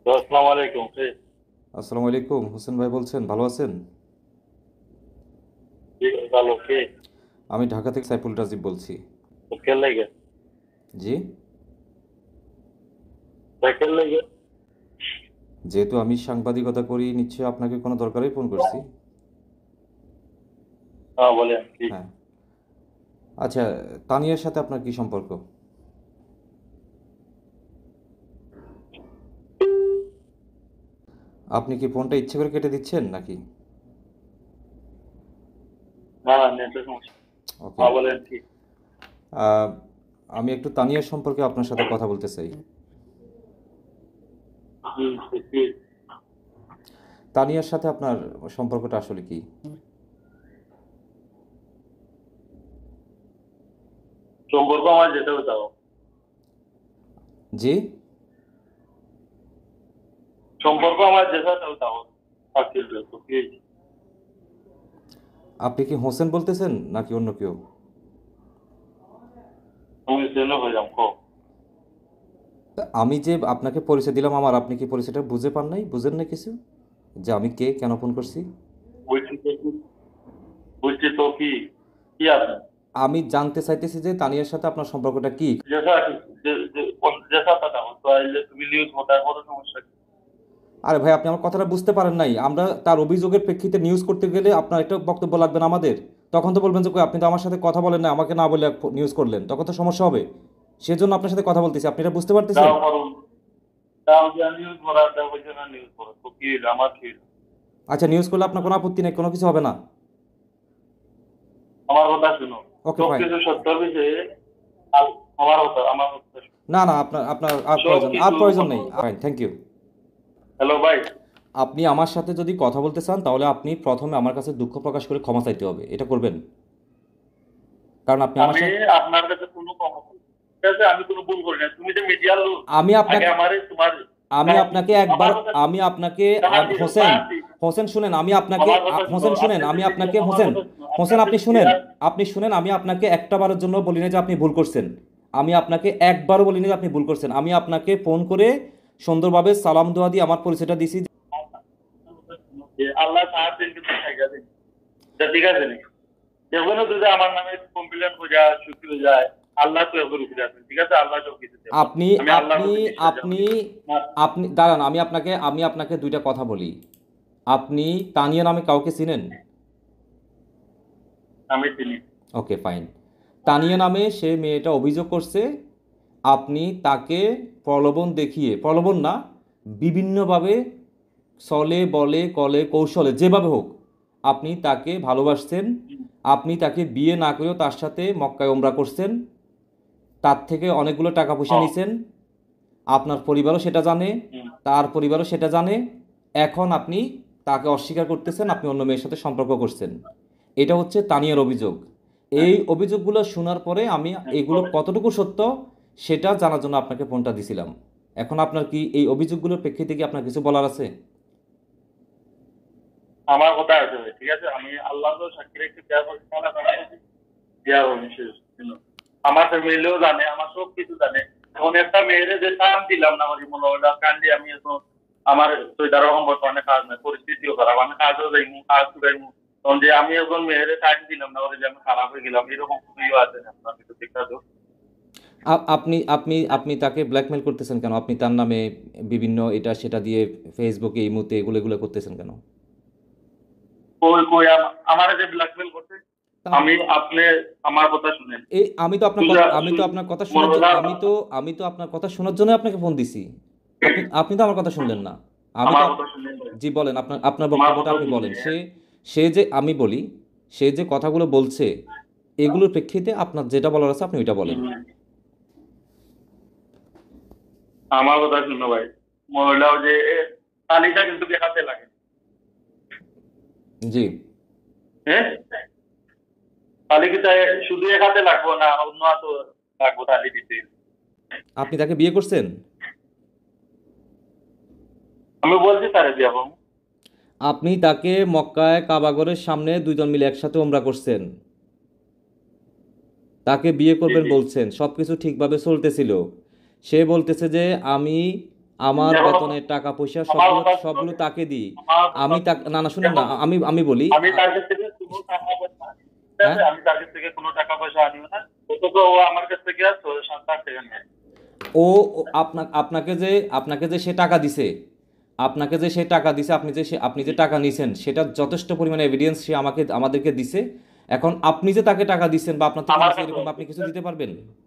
তো আসসালামু আলাইকুম আসসালামু আলাইকুম। হোসেন ভাই বলছেন, ভালো আছেন? ভালো কে আমি ঢাকা থেকে সাইফুল রাজীব বলছি। তো খেল লাগে জি। খেল লাগে। যেহেতু আমি সাংবাদিকতা করি, নিশ্চয়ই আপনাকে কোনো দরকারেই ফোন করছি। হ্যাঁ বলেন কি? হ্যাঁ। আচ্ছা, তানিয়ার সাথে আপনার কি সম্পর্ক? আপনি কি ফোনটা ইচ্ছে করে কেটে দিচ্ছেন নাকি? না না নেটের সমস্যা। ওকে। হ্যাঁ বলেন কি? আহ, আমি একটু তানিয়ার সম্পর্কে আপনার সাথে কথা বলতে চাই। কি তানিয়ার সাথে আপনার সম্পর্কটা আসলে কি? সম্পর্ক আমার যেতে হতো। জি। সম্পর্ক আমার যেতে হতো। আজকের তো কি আপনি কি হোসেন বলতেছেন নাকি অন্য কেউ? তুমি জেনে হয়ে যাও কো আমি যে আপনাকে পরিচয় দিলাম আমার, আপনি কি পরিচয়টা বুঝে পান নাই, বুঝেন না কিছু, যে আমি কে, কেন ফোন করছি? বলছি তো বলছি তো কি কি আছে আমি জানতে চাইতেছি যে তানিয়ার সাথে আপনার সম্পর্কটা কি। যেটা যেটা কথা তো আইলে তুমি নিউজ হতে কত সমস্যা কি? আরে ভাই, আপনি আমার কথাটা বুঝতে পারেন নাই। আমরা তার অভিযোগের প্রেক্ষিতে নিউজ করতে গেলে আপনার একটা বক্তব্য লাগবে না আমাদের? তখন তো বলবেন যে কই, আপনি তো আমার সাথে কথা বলেন না, আমাকে না বলে নিউজ করলেন, তখন তো সমস্যা হবে। সেজন্য আপনার সাথে কথা বলতেছি, আপনি এটা বুঝতে পারতেছেন? তাও করুন, তাও যে নিউজ করা দেওয়া হয়েছে না নিউজ করা তো কি হইলো? আমার কি হইলো? আচ্ছা, নিউজ করলে আপনার কোনো আপত্তি নেই, কোনো কিছু হবে না? আমার কথা শুনো। Okay, fine. সবকিছু সত্য বিষয়ে আমার কথা শুনো। না না, আপনার আপনার আর সবকিছু প্রয়োজন নেই, ফাইন, থ্যাংক ইউ। হ্যালো ভাই। আপনি আমার সাথে যদি কথা বলতে চান তাহলে আপনি প্রথমে আমার কাছে দুঃখ প্রকাশ করে ক্ষমা চাইতে হবে, এটা করবেন। কারণ আপনি আমার আমি সাথে, আপনার কাছে কোনো কম ঠিক আছে, আমি কোনো ভুল করি না। তুমি যে মিডিয়ার লোক, আমি আগে আপনাকে আমারে তোমার আমি আপনাকে একবার, আমার কথা আমি আপনাকে তাহাতি হোসেন, তাহাতি হোসেন শুনেন, আমি আপনাকে আমার কথা শুনো। হোসেন শুনেন, আপনি যে আমি মিডিয়া, আপনাকে আমার হোসেন, কথা শুনো। হোসেন আপনার যে আপনি শুনেন, মিডিয়ার আপনি শুনেন, আমি আপনাকে একটা বারের জন্য বলি না যে আপনি ভুল করছেন। আমি আপনাকে একবারও বলি না যে আপনি ভুল করছেন। আমি আপনাকে ফোন করে সুন্দরভাবে সালাম দোয়া দিয়ে আমার পরিচয়টা দিছি। আল্লাহ সাহায্য কিন্তু থাকা দিন, ঠিক আছে নি? এগুলো যদি আমার নামে কমপ্লেন হয়ে যায়, চুক্তি হয়ে যায়, আল্লাহ তো এগুলো উপরে আছেন, ঠিক আছে? আল্লাহ সব কিছু দেব। আপনি আমি আল্লাহর আপনি প্রতি বিশ্বাস আপনি রাখি। আপনি দাঁড়ান, আমি আপনাকে দুইটা কথা বলি। আপনি তানিয়া নামে কাউকে চিনেন? আমি চিনি। ওকে, ফাইন। তানিয়া নামে সে মেয়েটা অভিযোগ করছে আপনি তাকে প্রলোভন দেখিয়ে, প্রলোভন না, বিভিন্নভাবে ছলে বলে কলে কৌশলে যেভাবে হোক আপনি তাকে ভালোবাসছেন। আপনি তাকে বিয়ে না করেও তার সাথে মক্কায় ওমরা করছেন, তার থেকে অনেকগুলো টাকা পয়সা হ্যাঁ। নিছেন। আপনার পরিবারও সেটা জানে, হুম। তার পরিবারও সেটা জানে। এখন আপনি তাকে অস্বীকার করতেছেন, আপনি অন্য মেয়ের সাথে সম্পর্ক করছেন। এটা হচ্ছে তানিয়ার অভিযোগ। হ্যাঁ, এই অভিযোগগুলো শোনার পরে আমি হ্যাঁ, এগুলো বলেন। কতটুকু সত্য সেটা জানার জন্য আপনাকে ফোনটা দিছিলাম। এখন আপনার কি এই অভিযোগগুলোর প্রেক্ষিতে কি আপনার কিছু বলার আছে? আমার কথা আছে ভাই, ঠিক আছে? আমি আল্লাহ তো সাক্ষী রেখে দেওয়া করছি, দেওয়া হবে শেষ, you know। আমার ফ্যামিলিও জানে, আমার সব কিছু জানে। এখন একটা মেয়েরে যে টান দিলাম না, আমার মনে হলো কান্দি আমি এখন আমার সুবিধার রকম বর্তমানে কাজ নাই, পরিস্থিতিও খারাপ, আমি কাজও যাইমু, কাজ করাইমু। তখন যে আমি এখন মেয়েরে টাইম দিলাম না, ওরে যে আমি খারাপ হয়ে গেলাম, এরকম কিছুই আছে না। আপনার কিছু ঠিক আছে? আপনি আপনি আপনি তাকে ব্ল্যাকমেল করতেছেন কেন? আপনি তার নামে বিভিন্ন এটা সেটা দিয়ে ফেসবুকে এই মুহূর্তে এগুলো এগুলো করতেছেন কেন? কই কই আমার যে ব্ল্যাকমেল করছে। তা আমি আপনি আমার কথা শুনেন। এই আমি তো আপনার সুজা কথা, আমি তো আপনার কথা শোনার মরলা আমি তো আপনার কথা শোনার জন্য আপনাকে ফোন দিছি। আপনি তো আমার কথা শুনলেন না। আমি তো আমার কথা শুনেন ভাই। জি, বলেন, আপনার আপনার আমার বক্তব্যটা কথা আপনি বলেন। শুনেন। সে যে আমি বলি, সে যে কথাগুলো বলছে এগুলোর প্রেক্ষিতে আপনার যেটা বলার আছে আপনি ওইটা বলেন। আমার কথা শুনো ভাই। মহিলাও যে তালিকা কিন্তু দেখাতে লাগে। জি। হ্যাঁ, তালিকাটা শুধু এক হাতে লাগবো না, অন্য হাতে লাগবো তালি দিতে। আপনি তাকে বিয়ে করছেন? আমি বলছি তারে দিয়া বাবু। আপনি তাকে মক্কায় কাবাগরের সামনে দুইজন মিলে একসাথে ওমরা করছেন, তাকে বিয়ে জি করবেন জি। বলছেন, সব কিছু ঠিকভাবে চলতেছিল। সে বলতেছে যে আমি আমার এখনো বেতনের টাকা পয়সা আমার সবগুলো কথা সবগুলো শুনুন, তাকে দিই। আমার আমি কথা তা শুনুন। না না শুনেন না, এখন আমি বলি আমি তার কাছ থেকে কোনো টাকা পয়সা আনি না। ঠিক হ্যাঁ, আছে? আমি তার কাছ থেকে কোনো টাকা পয়সা আনিও না। অথচ ও আমার কাছ থেকে 7-8 টাকা নেয়। ও আপনাকে যে সে টাকা দিছে, আপনাকে যে সে টাকা দিছে, আপনি যে টাকা নিছেন সেটা যথেষ্ট পরিমাণে এভিডেন্স সে আমাদেরকে দিছে। এখন আপনি যে তাকে টাকা দিচ্ছেন বা আপনার থেকে আমার নিছে কাছে এরকম আছে, আপনি ঠিক কিছু আছে? দিতে পারবেন?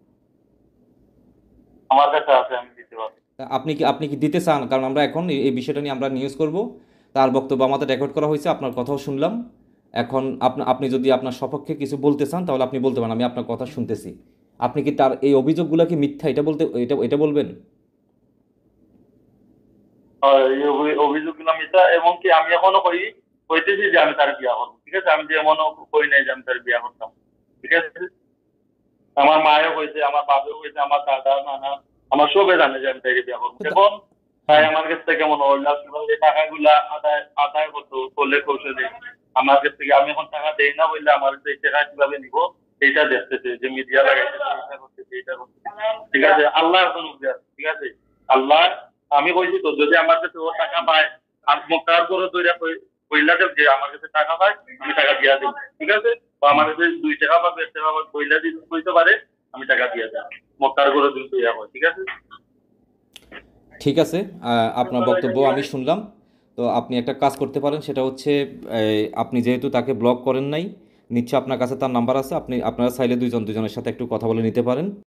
আমার কাছে আছে, আমি দিতে পারবো। আপনি কি দিতে চান? কারণ আমরা এখন এই বিষয়টা নিয়ে আমরা নিউজ করব। তার বক্তব্য আমাদের রেকর্ড করা হয়েছে, আপনার কথাও শুনলাম। এখন আপনি যদি আপনার সপক্ষে কিছু বলতে চান তাহলে আপনি বলতে পারেন, আমি আপনার কথা শুনতেছি। আপনি কি তার এই অভিযোগগুলো কি মিথ্যা এটা বলবেন? এই অভিযোগগুলো মিথ্যা, এমনকি আমি এখনো কইতেছি যে আমি তার বিয়া করবো। ঠিক আছে? আমি যে এমনও কই নাই যে আমি তার বিয়া করতাম। ঠিক আছে? আমার মায়েও কইছে, আমার বাবাও কইছে, আমার দাদা, নানা, আমার সবে জানে যে আমি তাকে বিয়া করবো। তো তা- এখন তাই হ্যাঁ, আমার কাছ থেকে কেমন যে টাকাগুলা আদায় করতো করলে কৌশলে আমার কাছ থেকে, আমি এখন টাকা দেই না বললে আমার কাছে এই টাকা কিভাবে নিবো এইটা দেখতেছে, যে মিডিয়া লাগাইতেছে, এইটা করতেছে, এইটা করতেছে। ঠিক আছে? আল্লাহর কোনো উপরে আছে। ঠিক আছে? আল্লাহ, আমি কইছি তো যদি আমার কাছে ও টাকা পায়, আত্মকার করে তৈরি কইলা দেব যে আমার কাছে টাকা পায়, আমি টাকা দিয়া দেব। ঠিক আছে? বা আমার কাছে 2 টাকা পাবে, 1 টাকা পাবে, কইলা দিতে কইতে পারে, আমি টাকা দিয়া দেব। মক্কার করে দিন তৈরি হয়। ঠিক আছে? ঠিক আছে। আপনার বক্তব্য আমি শুনলাম। তো আপনি একটা কাজ করতে পারেন, সেটা হচ্ছে আপনি যেহেতু তাকে ব্লক করেন নাই, নিশ্চয় আপনার কাছে তার নাম্বার আছে, আপনারা চাইলে দুজনের সাথে একটু কথা বলে নিতে পারেন।